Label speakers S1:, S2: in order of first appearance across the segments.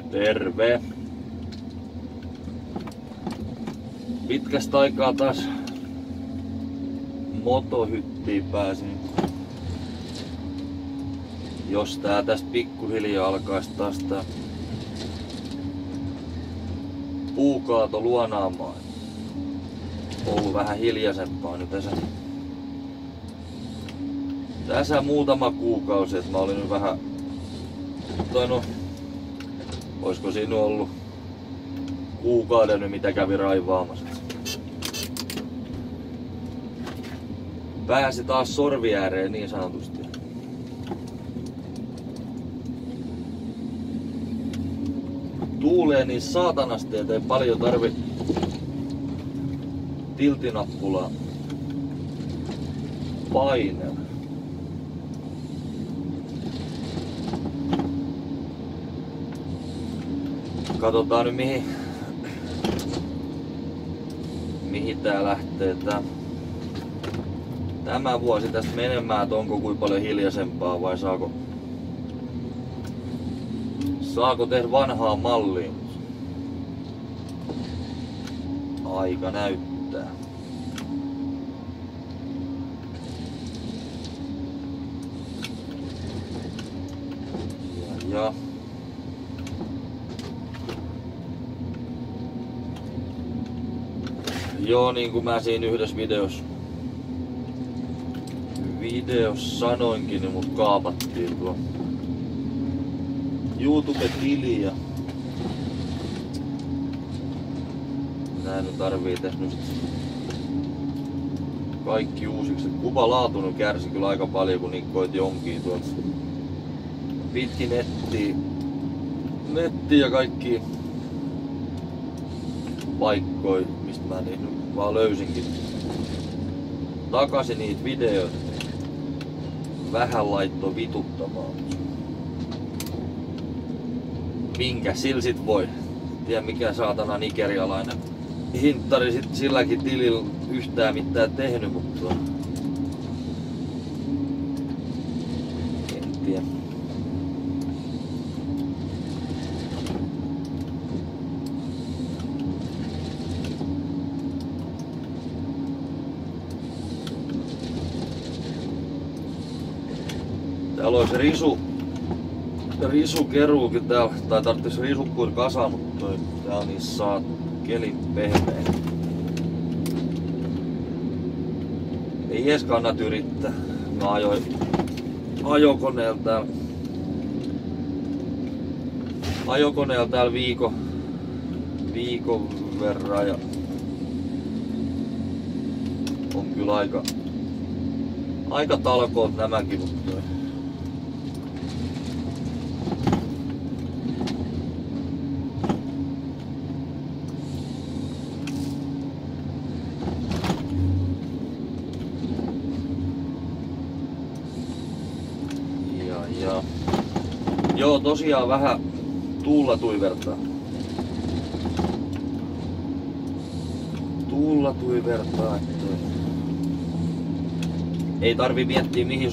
S1: Terve! Pitkästä aikaa taas motohyttiin pääsin. Jos tää tästä pikkuhiljaa alkaisi taas tää puukaato luonaamaan. Ollut vähän hiljaisempaa nyt tässä muutama kuukausi, että mä olin nyt vähän, tai no, oisko siinä ollut kuukauden nyt mitä kävi raivaamassa. Pääsi taas sorvi ääreen niin sanotusti. Tuulee niin saatanasti, ettei paljon tarvi tiltinappulaa painella. Katsotaan nyt mihin tää lähtee tämä vuosi tästä menemään, että onko kuinka paljon hiljaisempaa vai saako tehdä vanhaa malliin. Aika näyttää. Ja. Joo, niin kuin mä siinä yhdessä videossa sanoinkin, niin mut kaapattiin tuo YouTube-tili ja nää nyt tarvii tässä nyt kaikki uusiksi. Kuvalaatu nyt kärsi kyllä aika paljon, kun nikkoit jonkin tuolta pitkin nettiä ja kaikki paikkoja, mistä mä niin vaan löysinkin takaisin niitä videoita. Vähän laittoi vituttamaan. Minkä sillä sit voi? Tiedä mikä saatana nigerialainen hinttari sit silläkin tilillä yhtään mitään tehnyt, mutta en tiedä. Täällä olisi risukeruukin täällä, tai tarvitsisi risukkuun kasaan, mutta tää on niin kelin pehmeä. Ei edes kannat yrittää. Mä ajoin ajokoneella täällä viikon verran ja on kyllä aika talkoot nämäkin, mutta joo, tosiaan vähän tuulla tuivertaa. Että ei tarvi miettiä mihin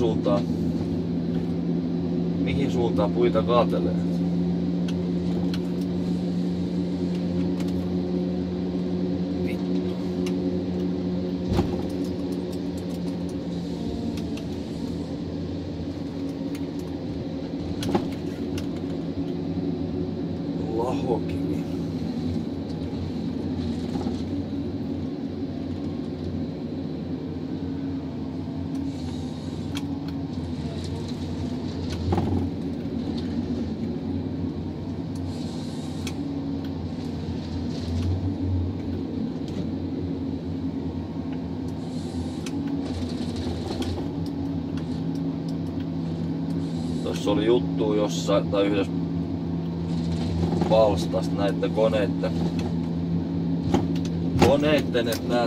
S1: suuntaan puita kaatelee. Lahokivi. Tossa oli juttu jossain tai yhdessä palstasta näitten koneitten, että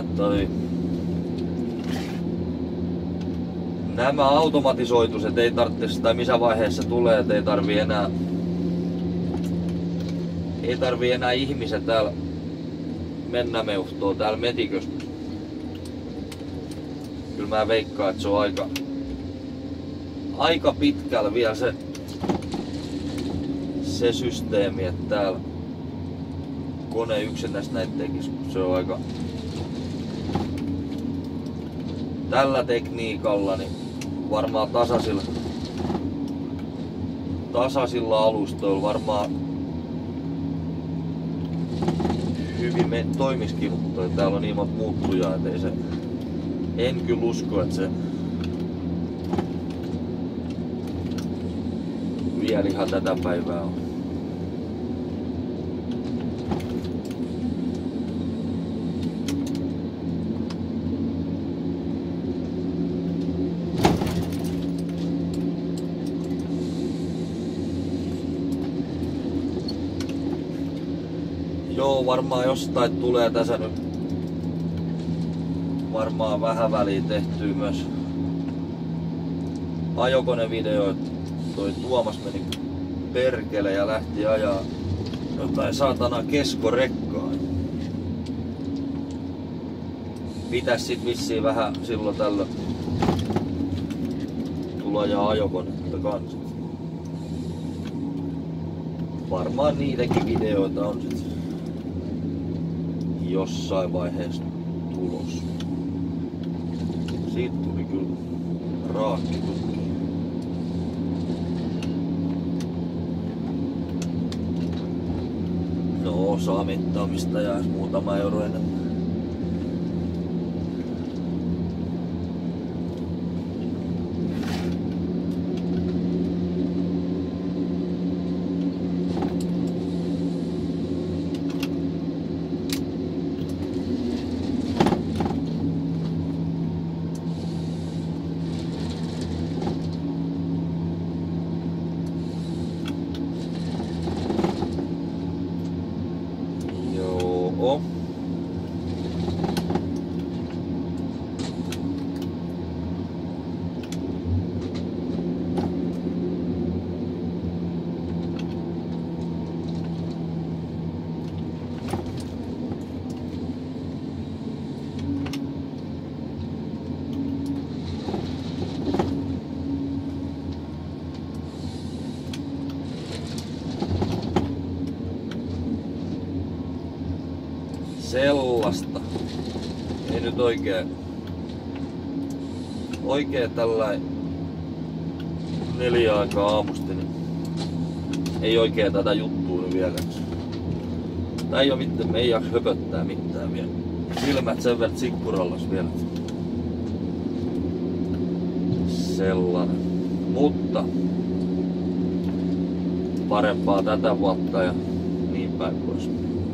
S1: nämä automatisoituset ei tarvitse, tai missä vaiheessa tulee, että ei tarvii enää ihmiset täällä mennä meuhtoo täällä metikössä. Kyllä mä veikkaan, että se on aika pitkällä vielä se systeemi, että täällä kone yksinäis näitä tekis, se on aika tällä tekniikalla niin varmaan tasaisilla alustoilla varmaan hyvin toimiskin, mutta täällä on niin monta muuttujaa, ettei se en kyllä usko, että se vielä ihan tätä päivää on. Joo, varmaan jostain tulee tässä nyt varmaan vähän väliin tehtyä myös ajokonevideo. Toi Tuomas meni perkele ja lähti ajaa jotain saatana keskorekkaa. Pitäis sit vissiin vähän silloin tällöin tulla ajaa ajokonetta kanssa. Varmaan niitäkin videoita on sit jossain vaiheessa tulos. Siitä tuli kyllä raakki tuttu. No, saa mittaamista ja muutama euro enemmän. Sellaista. Ei nyt oikein tällainen 4 aikaa aamusta, niin ei oikein tätä juttua nyt vielä. Tää ei oo mitään, me ei jaksa höpöttää mitään vielä. Silmät sen verran sikkurallas vielä. Sellainen. Mutta parempaa tätä vuotta ja niin päin pois.